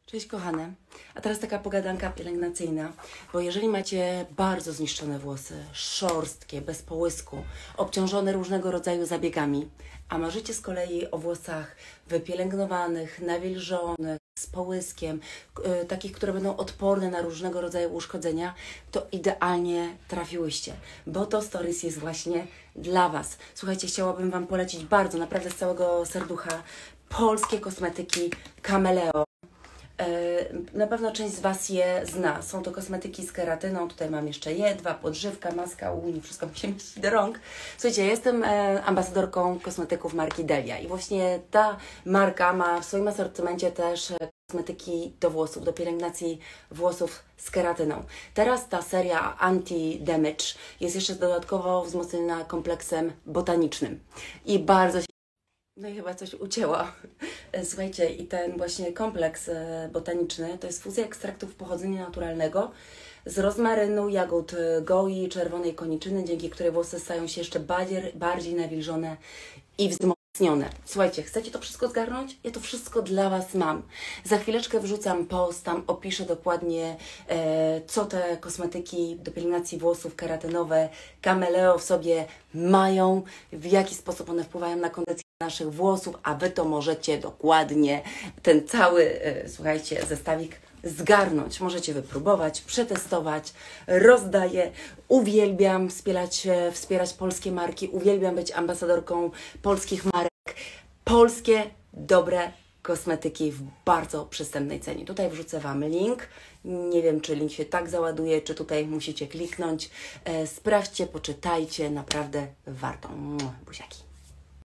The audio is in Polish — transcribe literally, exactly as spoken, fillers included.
Cześć kochane, a teraz taka pogadanka pielęgnacyjna, bo jeżeli macie bardzo zniszczone włosy, szorstkie, bez połysku, obciążone różnego rodzaju zabiegami, a marzycie z kolei o włosach wypielęgnowanych, nawilżonych, z połyskiem, yy, takich, które będą odporne na różnego rodzaju uszkodzenia, to idealnie trafiłyście, bo to Stories jest właśnie dla Was. Słuchajcie, chciałabym Wam polecić bardzo, naprawdę z całego serducha, polskie kosmetyki Cameleo. Na pewno część z Was je zna. Są to kosmetyki z keratyną. Tutaj mam jeszcze jedwa, podżywka, maska, uni, wszystko mi się mieści do rąk. Słuchajcie, jestem ambasadorką kosmetyków marki Delia i właśnie ta marka ma w swoim asortymencie też kosmetyki do włosów, do pielęgnacji włosów z keratyną. Teraz ta seria Anti-Damage jest jeszcze dodatkowo wzmocniona kompleksem botanicznym i bardzo się No i chyba coś ucięła. Słuchajcie, i ten właśnie kompleks botaniczny to jest fuzja ekstraktów pochodzenia naturalnego z rozmarynu, jagód goi, czerwonej koniczyny, dzięki której włosy stają się jeszcze bardziej, bardziej nawilżone i wzmocnione. Słuchajcie, chcecie to wszystko zgarnąć? Ja to wszystko dla Was mam. Za chwileczkę wrzucam post, tam opiszę dokładnie, e, co te kosmetyki do pielęgnacji włosów keratynowe Cameleo w sobie mają, w jaki sposób one wpływają na kondycję naszych włosów, a Wy to możecie dokładnie ten cały, e, słuchajcie, zestawik zgarnąć. Możecie wypróbować, przetestować, rozdaję, uwielbiam wspierać, wspierać polskie marki, uwielbiam być ambasadorką polskich marek, polskie, dobre kosmetyki w bardzo przystępnej cenie. Tutaj wrzucę Wam link, nie wiem, czy link się tak załaduje, czy tutaj musicie kliknąć, e, sprawdźcie, poczytajcie, naprawdę warto. Buziaki.